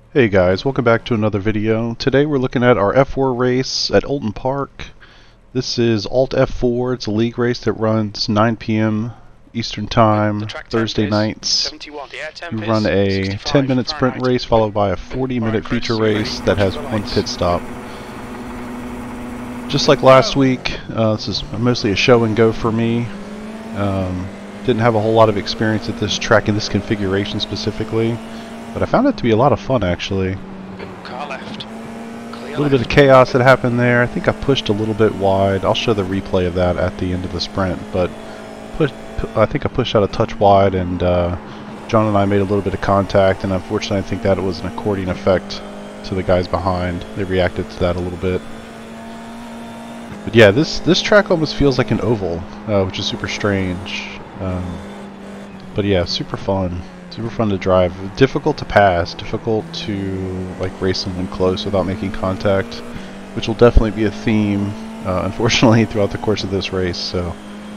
Hey guys, welcome back to another video. Today we're looking at our F4 race at Oulton Park. This is Alt F4. It's a league race that runs 9 p.m. Eastern Time, Thursday nights. We run a 10-minute sprint race followed by a 40-minute feature race that has one pit stop. Just like last week, this is mostly a show and go for me. Didn't have a whole lot of experience at this track in this configuration specifically, but I found it to be a lot of fun actually. Car left. A little bit of chaos that happened there. I think I pushed a little bit wide. I'll show the replay of that at the end of the sprint, but I think I pushed out a touch wide, and John and I made a little bit of contact, and unfortunately I think that it was an accordion effect to the guys behind. They reacted to that a little bit. But yeah, this track almost feels like an oval, which is super strange. But yeah, super fun. Super fun to drive. Difficult to pass. Difficult to like race someone close without making contact, which will definitely be a theme, unfortunately, throughout the course of this race. So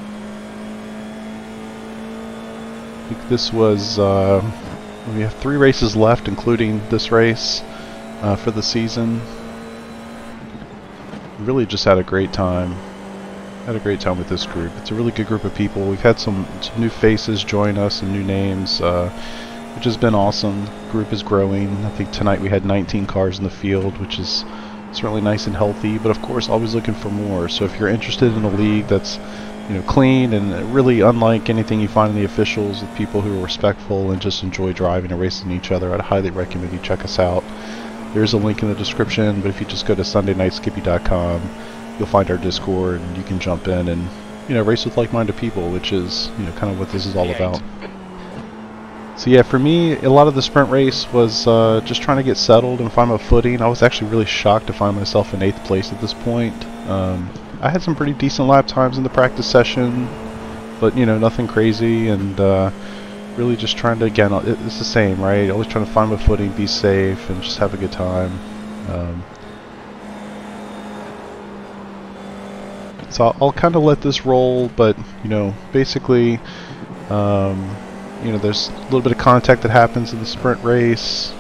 I think this was we have 3 races left, including this race for the season. Really just had a great time. Had a great time with this group. It's a really good group of people. We've had some new faces join us and new names, which has been awesome. The group is growing. I think tonight we had 19 cars in the field, which is certainly nice and healthy, but of course always looking for more. So if you're interested in a league that's, you know, clean and really unlike anything you find in the officials, with people who are respectful and just enjoy driving and racing each other, I'd highly recommend you check us out. There's a link in the description, but if you just go to sundaynightskippy.com, you'll find our Discord, and you can jump in and, you know, race with like-minded people, which is, you know, kind of what this is all about. So yeah, for me, a lot of the sprint race was just trying to get settled and find my footing. I was actually really shocked to find myself in 8th place at this point. I had some pretty decent lap times in the practice session, but, you know, nothing crazy, and really just trying to, again, it's the same, right? Always trying to find my footing, be safe, and just have a good time. So I'll kind of let this roll, but, you know, basically, you know, there's a little bit of contact that happens in the sprint race.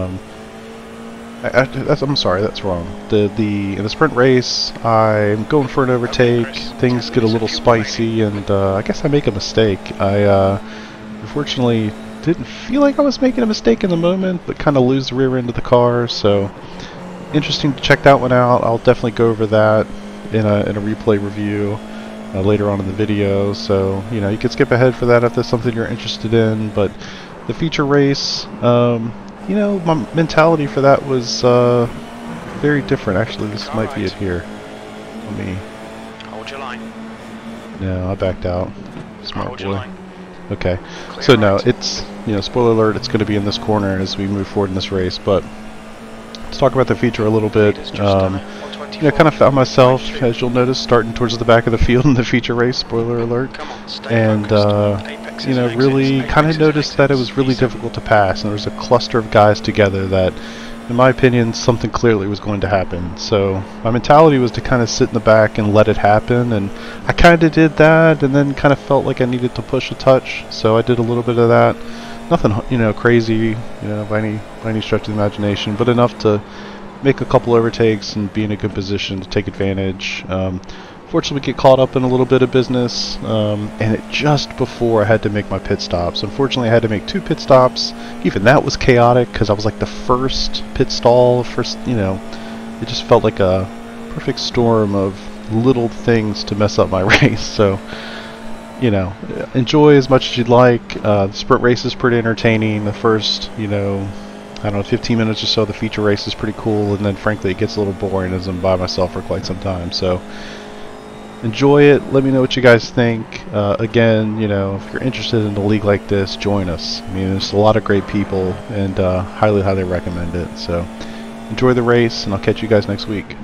I'm sorry, that's wrong. In the sprint race, I'm going for an overtake. Things get a little spicy, and I guess I make a mistake. I unfortunately didn't feel like I was making a mistake in the moment, but kind of lose the rear end of the car. So interesting to check that one out. I'll definitely go over that in a replay review later on in the video. So, you know, you can skip ahead for that if that's something you're interested in. But the feature race, you know, my mentality for that was very different. Actually, this might be it here. Let me... Hold your line. No, I backed out. Smart Hold your boy. line. Okay. Clear So no, right. it's, you know, spoiler alert, it's going to be in this corner as we move forward in this race. But let's talk about the feature a little bit. You know, I kind of found myself, as you'll notice, starting towards the back of the field in the feature race, spoiler alert, and you know, really kind of noticed that it was really difficult to pass, and there was a cluster of guys together that, in my opinion, something clearly was going to happen. So my mentality was to kind of sit in the back and let it happen, and I kind of did that, and then kind of felt like I needed to push a touch, so I did a little bit of that. Nothing, you know, crazy, you know, by any stretch of the imagination, but enough to make a couple overtakes and be in a good position to take advantage. Fortunately, we get caught up in a little bit of business, and just before I had to make my pit stops. Unfortunately, I had to make 2 pit stops. Even that was chaotic because I was like the first pit stall. You know, it just felt like a perfect storm of little things to mess up my race. So, you know, enjoy as much as you'd like. The sprint race is pretty entertaining. The first, you know, I don't know, 15 minutes or so, the feature race is pretty cool, and then frankly it gets a little boring as I'm by myself for quite some time. So enjoy it. Let me know what you guys think. Again, you know, if you're interested in a league like this, join us. I mean, there's a lot of great people, and highly recommend it. So enjoy the race, and I'll catch you guys next week.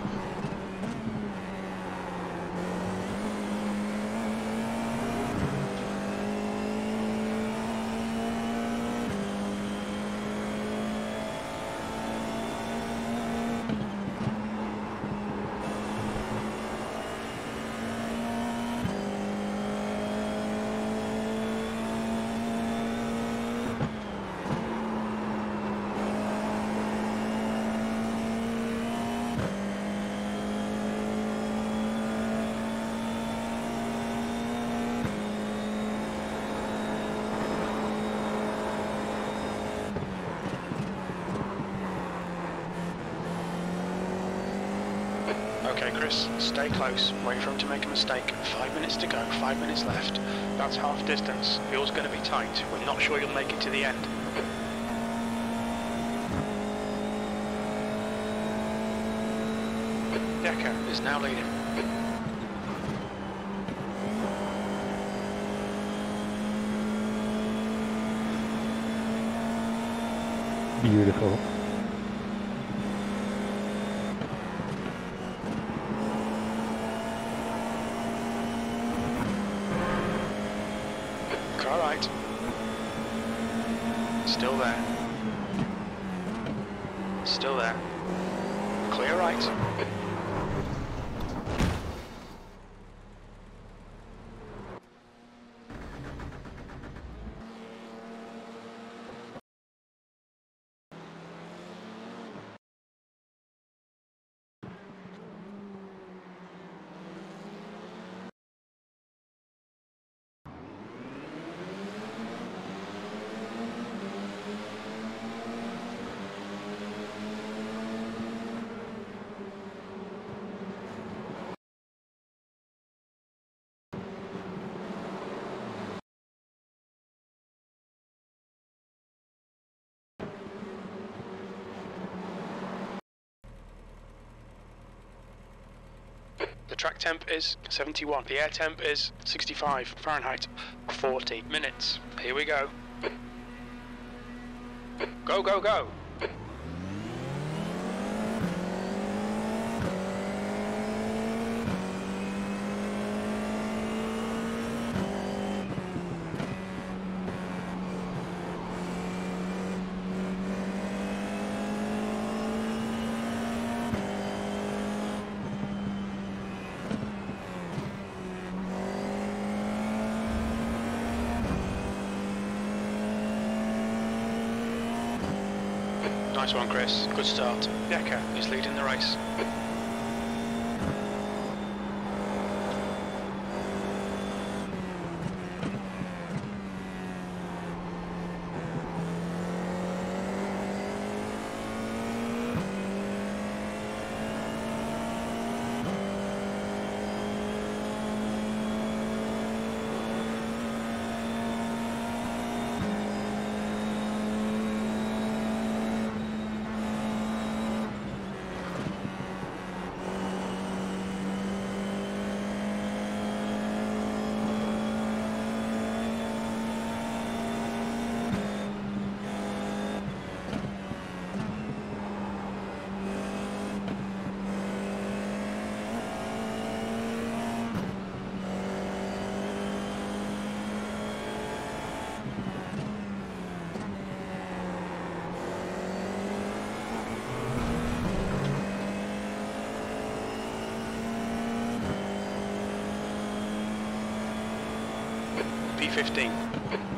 Chris, stay close. Wait for him to make a mistake. 5 minutes to go, 5 minutes left. That's half distance. Fuel's going to be tight. We're not sure you'll make it to the end. Decker is now leading. Beautiful. Car right. Still there. Still there. Clear right. The track temp is 71. The air temp is 65 Fahrenheit. 40 minutes. Here we go. Go, go, go! Nice one, Chris. Good start. Decker is leading the race. P15.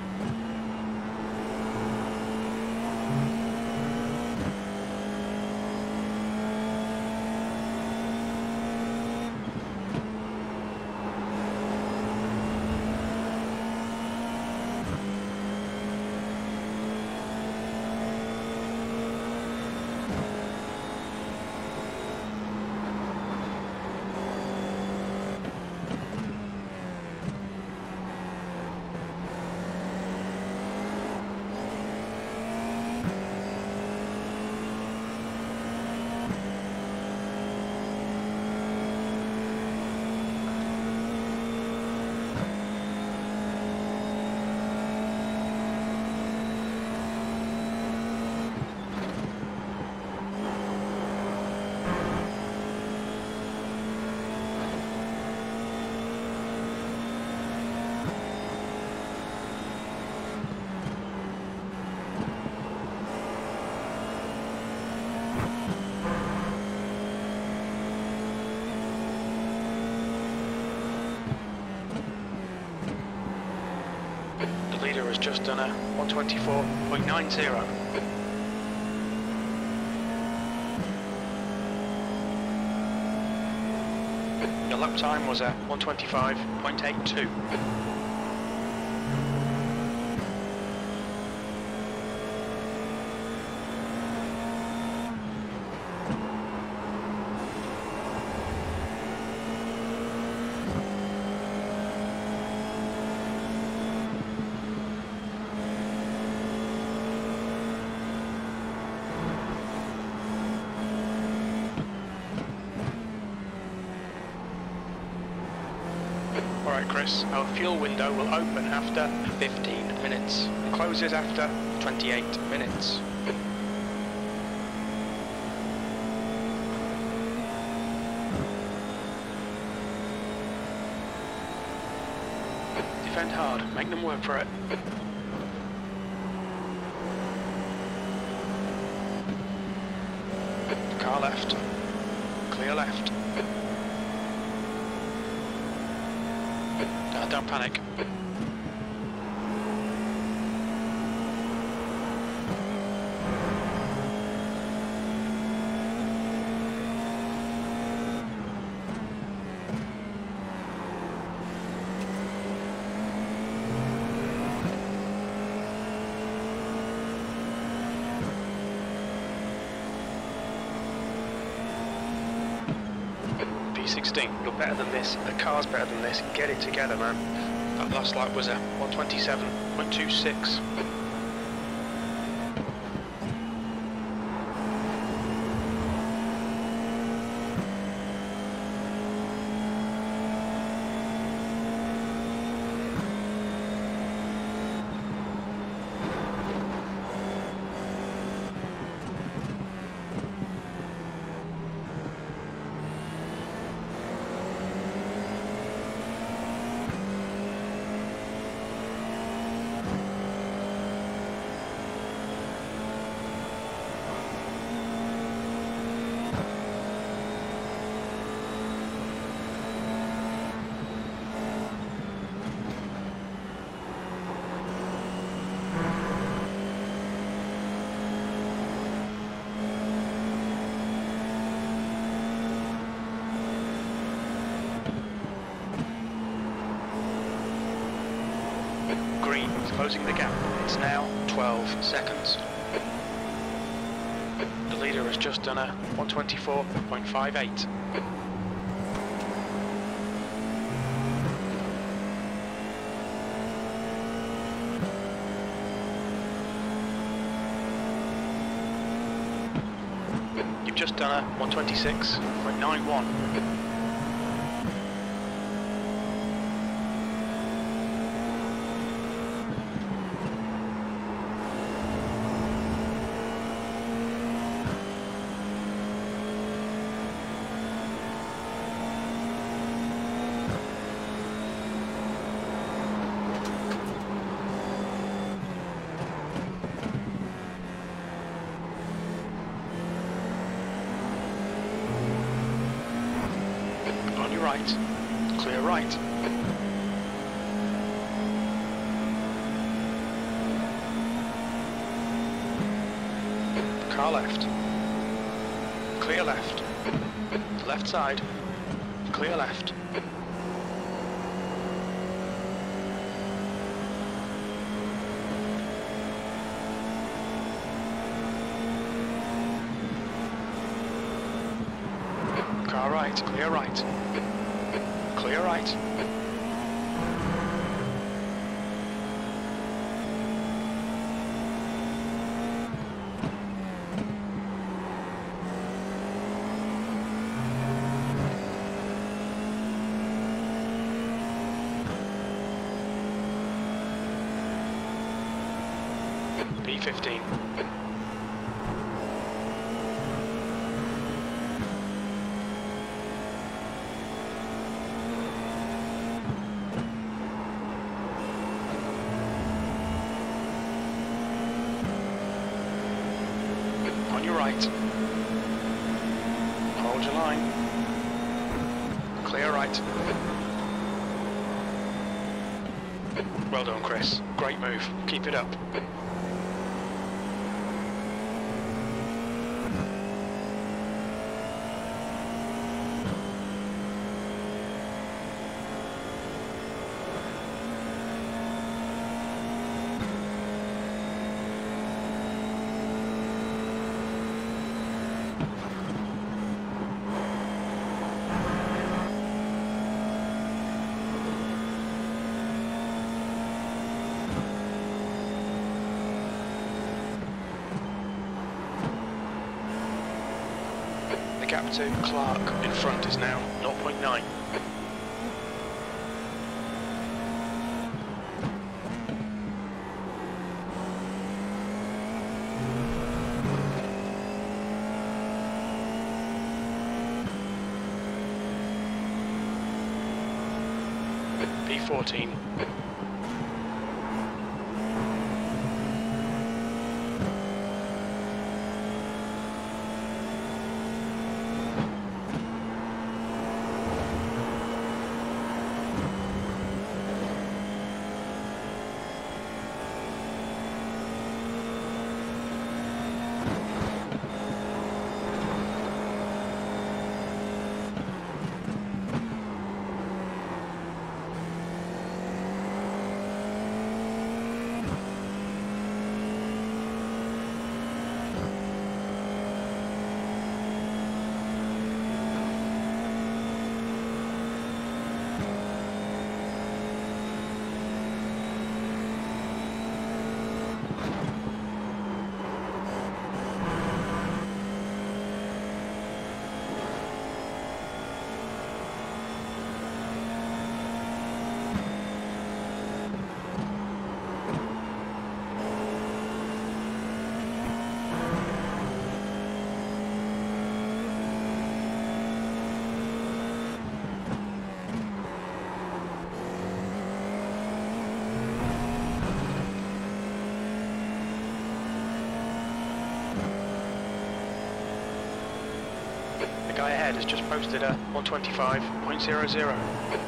The leader has just done a 124.90. Your lap time was a 125.82. Alright Chris, our fuel window will open after 15 minutes and closes after 28 minutes. Defend hard, make them work for it. Car left, clear left. Don't panic. P16, you're better than this, the car's better than this, get it together man. That last lap was a 127.26. Green is closing the gap. It's now 12 seconds. The leader has just done a 124.58. You've just done a 126.91. Right, clear right. Car left. Clear left. Left side. Clear left. Car right, clear right. Clear right. P15. On your right. Hold your line. Clear right. Well done, Chris. Great move. Keep it up. The gap to Clark in front is now 0.9. P14. The guy ahead has just posted a 125.00.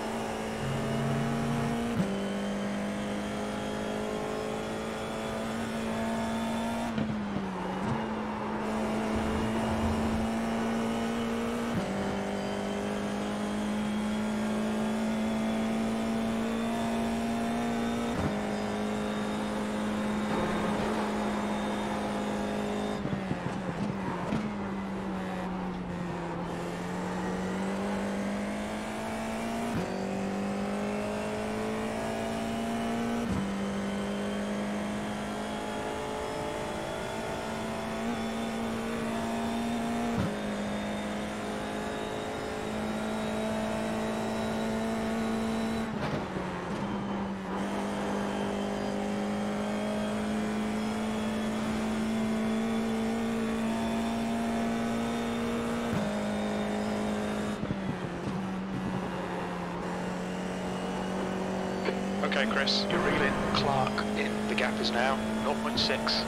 Okay, Chris, you're reeling. Clark in. The gap is now 0.6.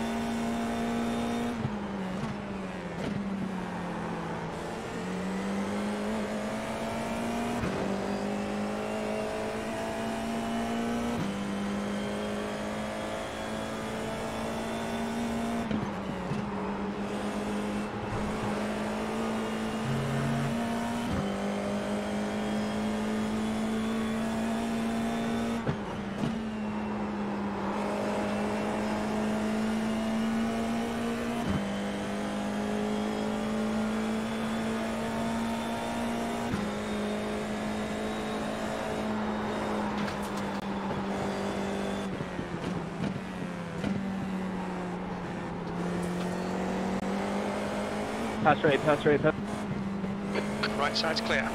Pass right, pass right, pass. Right side's clear.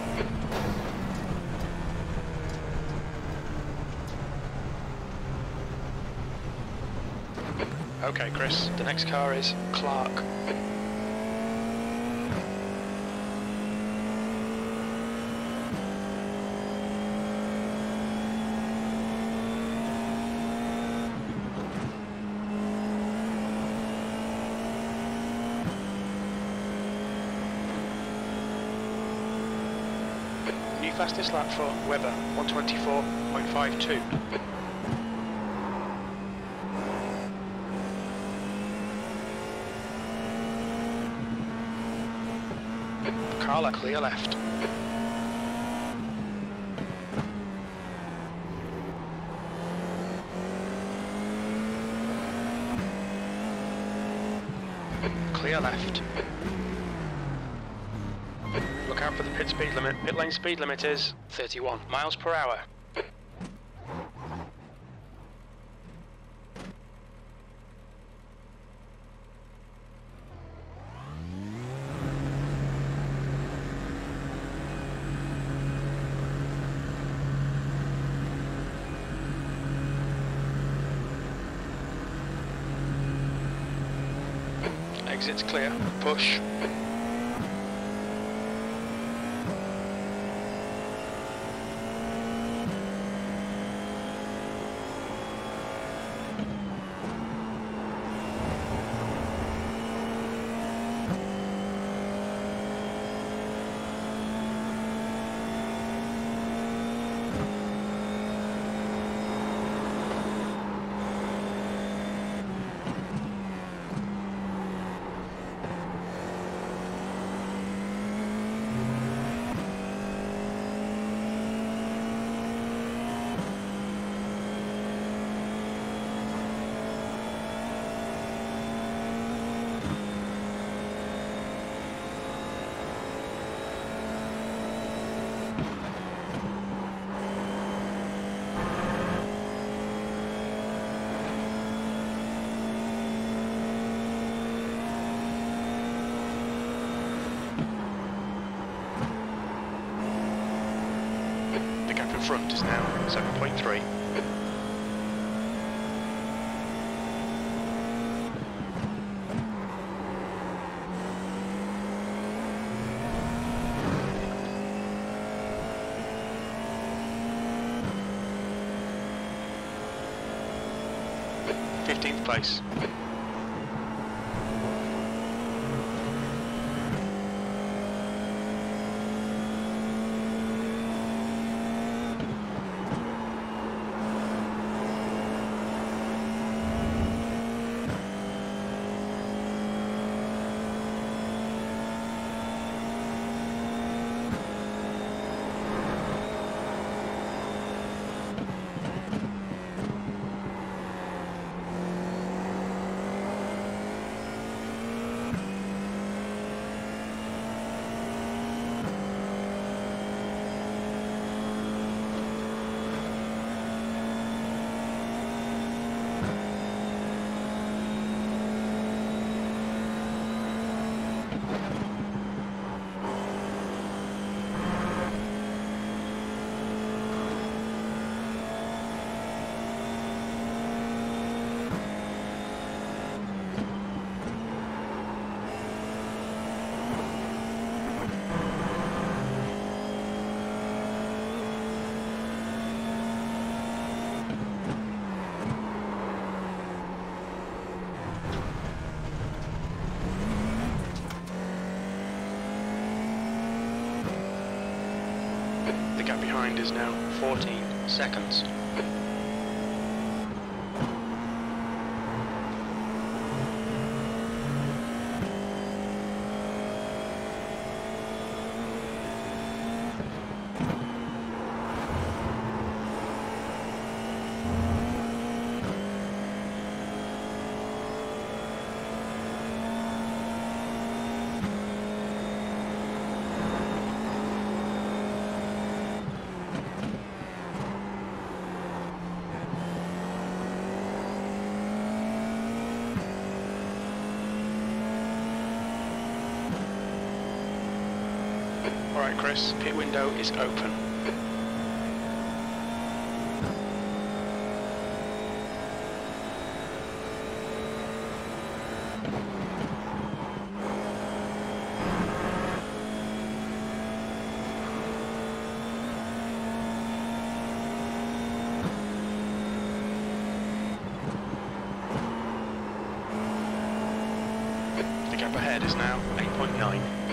Okay, Chris, the next car is Clark. New fastest lap for Webber, 124.52. Carla, clear left. Clear left. Look out for the pit speed limit. Pit lane speed limit is 31 miles per hour. Exit's clear. Push. in front is now 7.3. Place. The gap behind is now 14 seconds. Alright Chris, pit window is open. The gap ahead is now 8.9.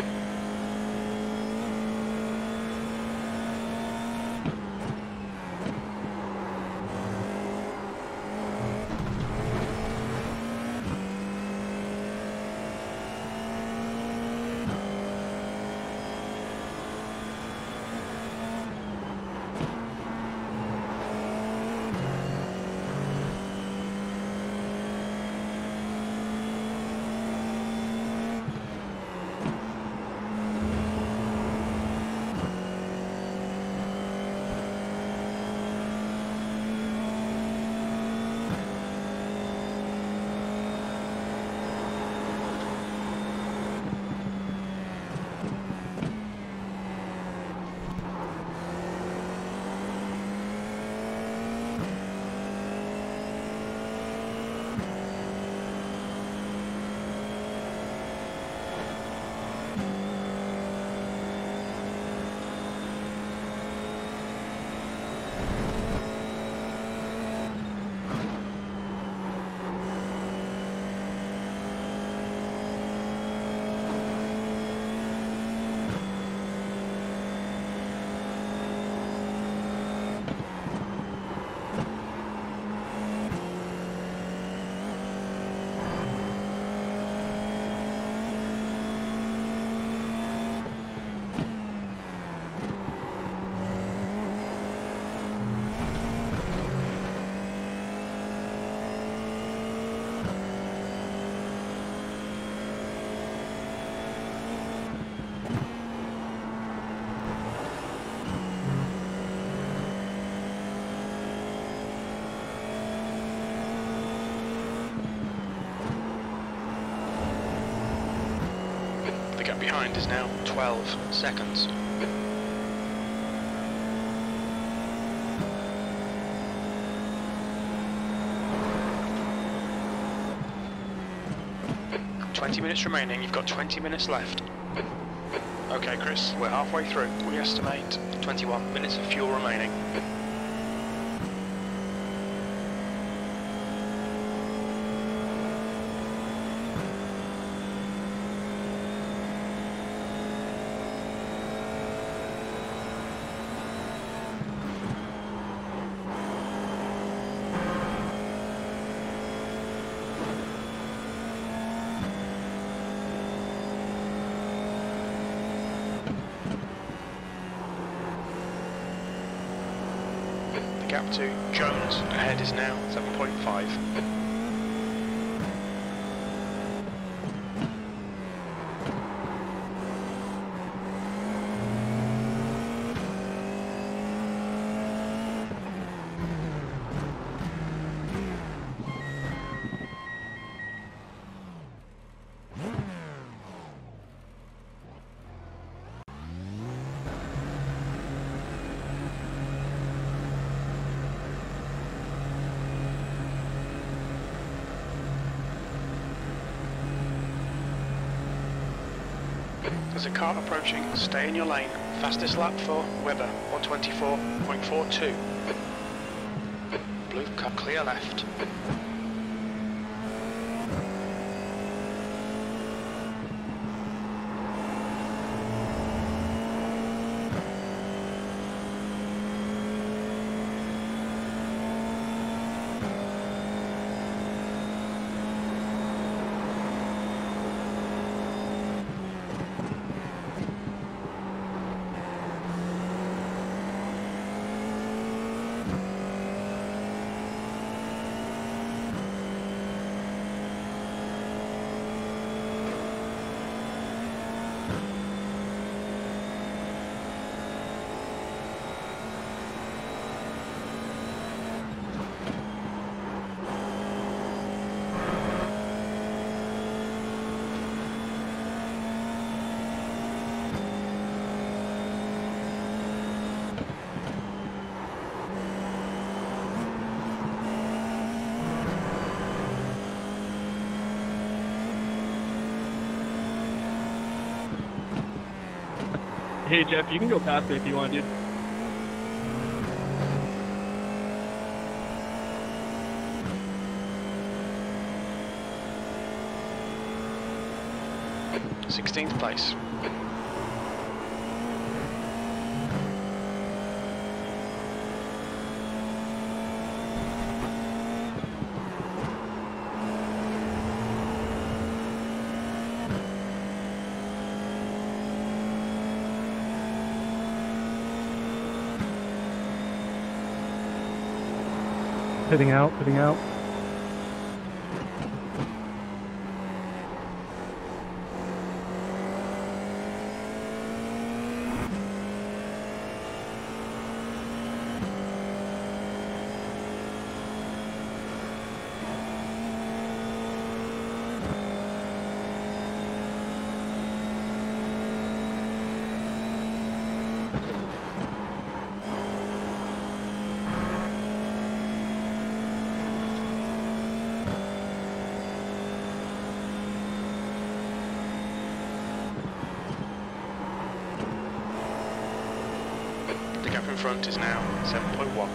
The gap behind is now 12 seconds. 20 minutes remaining, you've got 20 minutes left. Okay, Chris, we're halfway through. We estimate 21 minutes of fuel remaining. The gap to Jones ahead is now 7.5. There's a car approaching, stay in your lane. Fastest lap for Webber, 124.42. Blue car clear left. Hey Jeff, you can go past me if you want, dude. Sixteenth place. Pitting out, pitting out. The gap in front is now 7.1.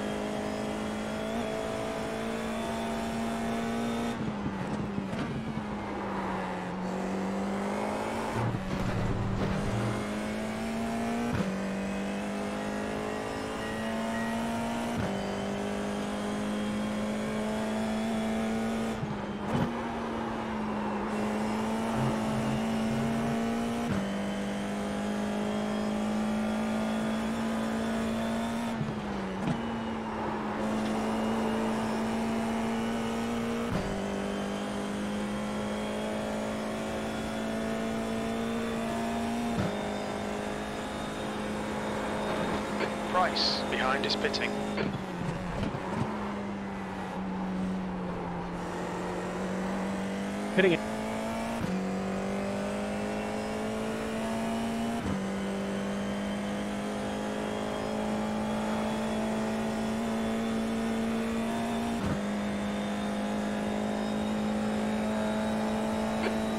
Price behind is pitting. Pitting it.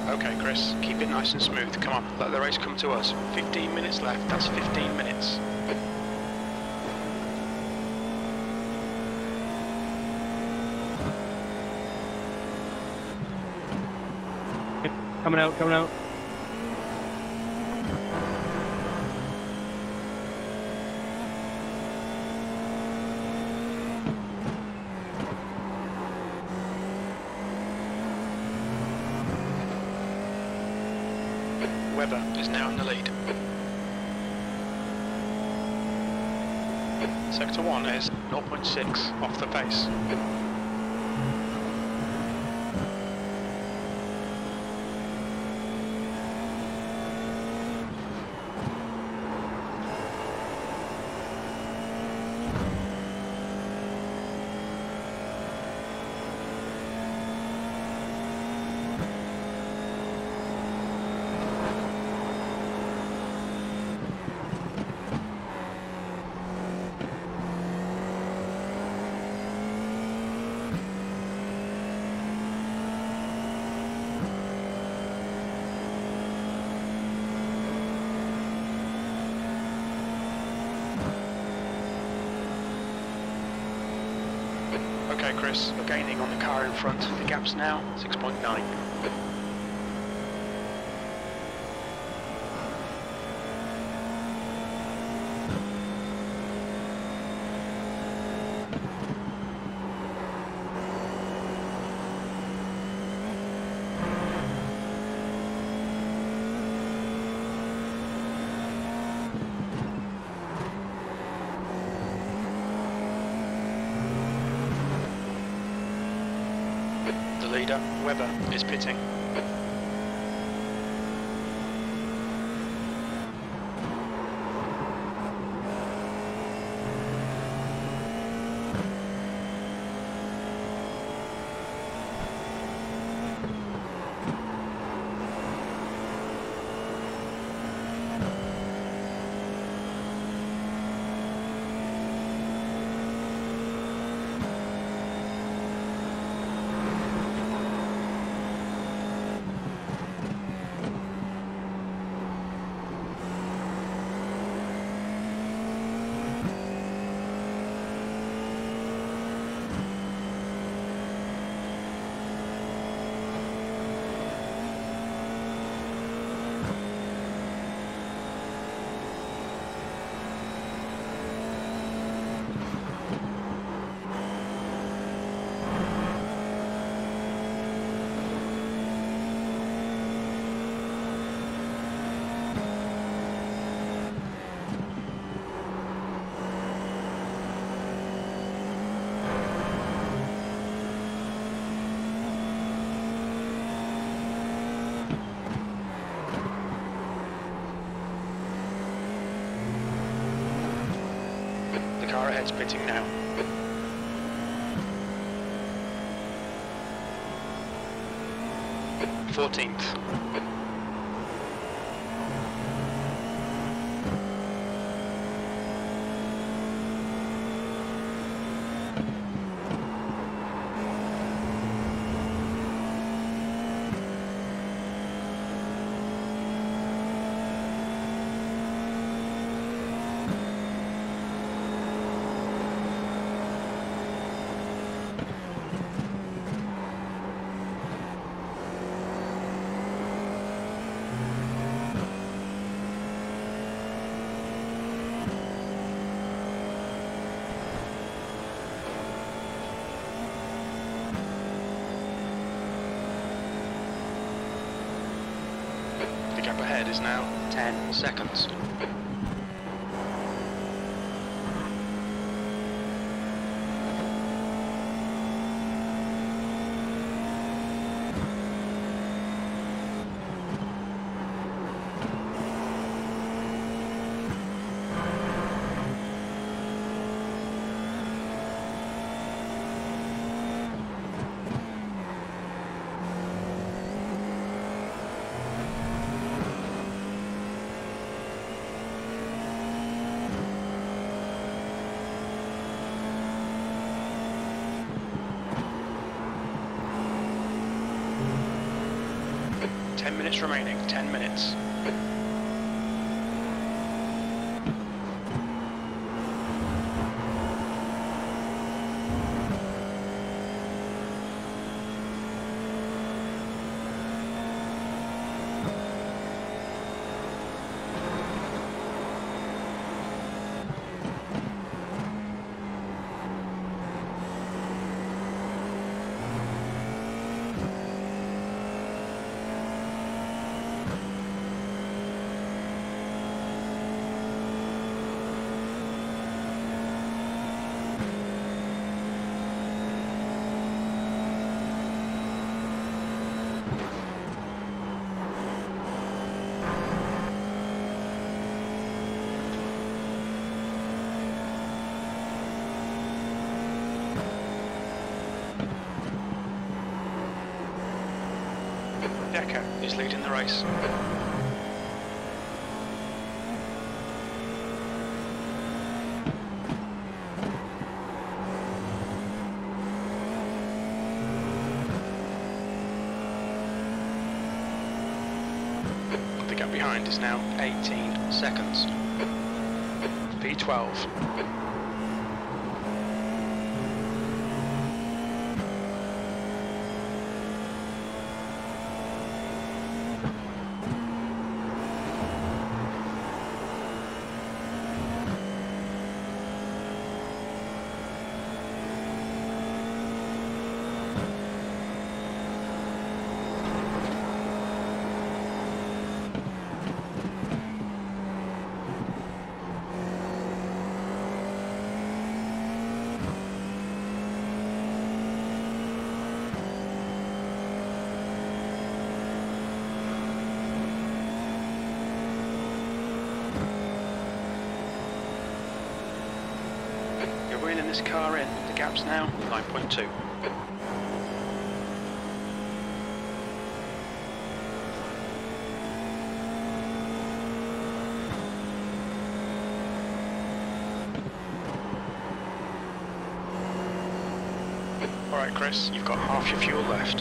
Okay, Chris, keep it nice and smooth. Come on, let the race come to us. 15 minutes left, that's 15 minutes. Coming out, coming out. Webber is now in the lead. Sector 1 is 0.6 off the pace. Okay, Chris, you're gaining on the car in front. The gap's now 6.9. The leader, Webber, is pitting. The car ahead's pitting now. Fourteenth. The gap ahead is now 10 seconds. laps remaining, 10 minutes. Decker is leading the race. The gap behind is now 18 seconds. P12. Reeling this car in. The gap's now 9.2. Alright Chris, you've got half your fuel left.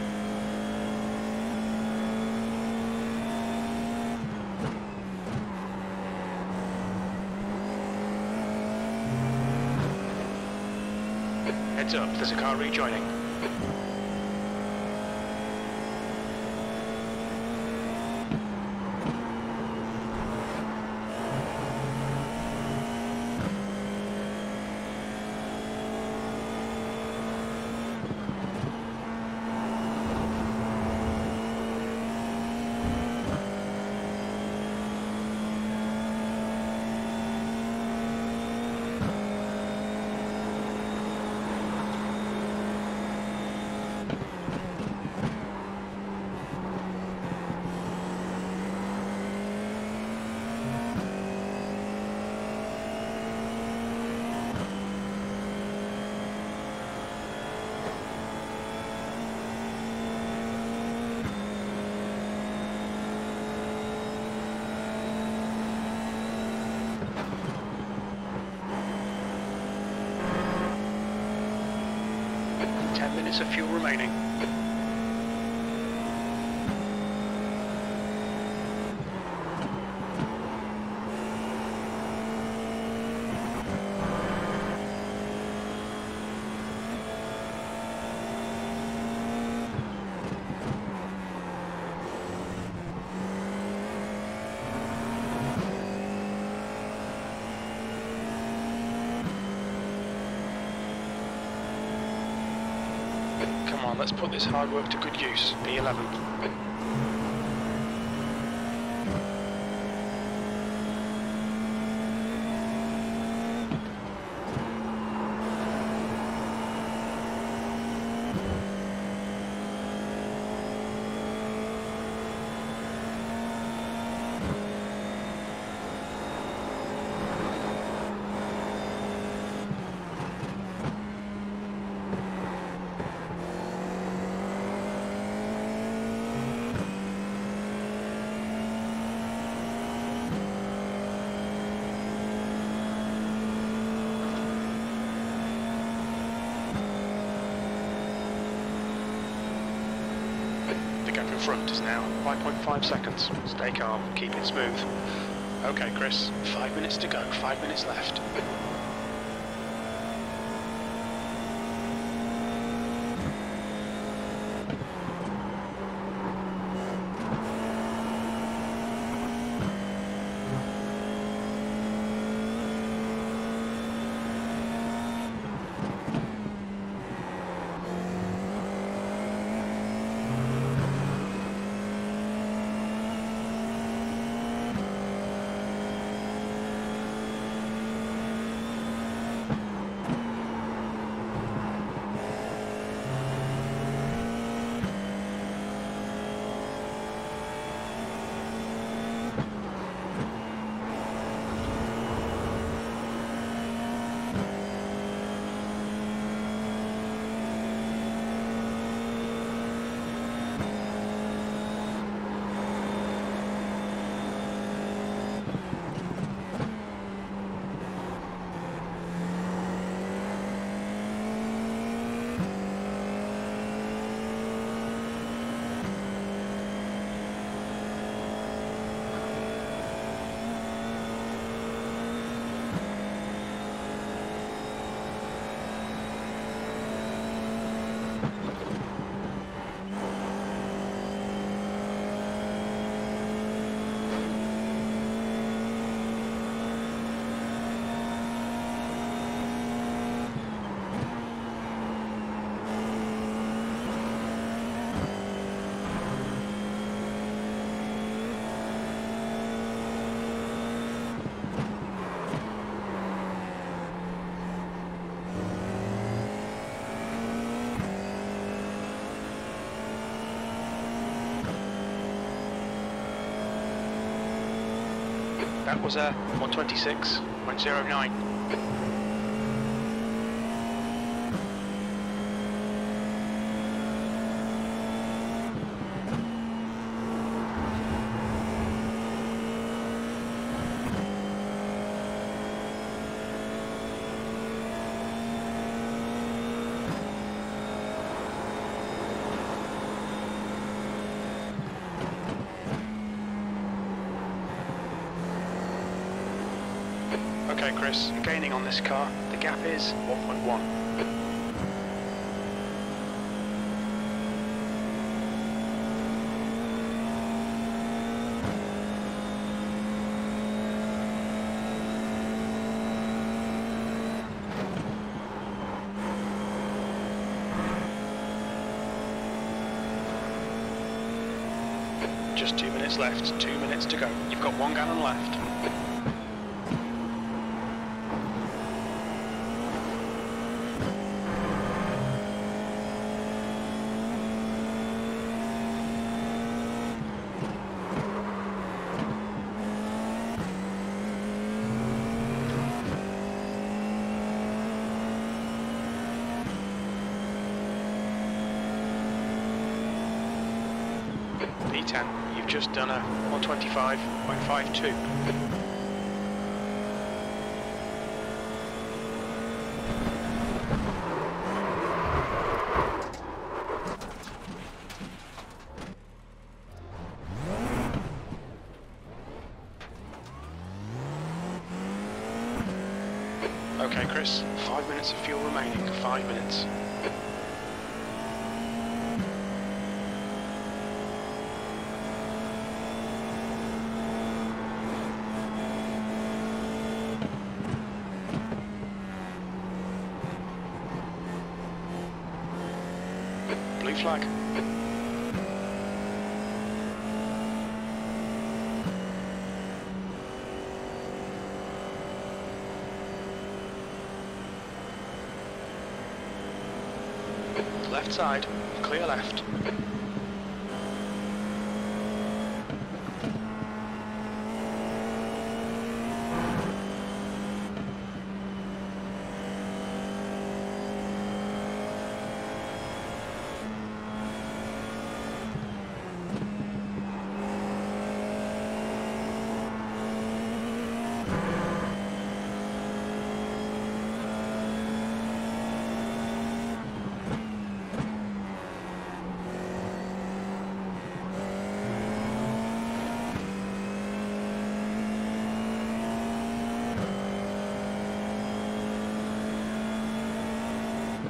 Heads up, there's a car rejoining. Minutes of fuel remaining. Come on, let's put this hard work to good use. P11. gap in front is now 5.5 seconds. Stay calm, keep it smooth. Okay, Chris, 5 minutes to go, 5 minutes left. That was a 126.09. Okay, Chris, you're gaining on this car. The gap is 1.1. Just 2 minutes left, 2 minutes to go. You've got 1 gallon left. P10, you've just done a 125.52. Okay, Chris, 5 minutes of fuel remaining, 5 minutes. Blue flag. Left side, clear left.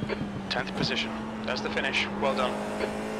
10th position. There's the finish. Well done.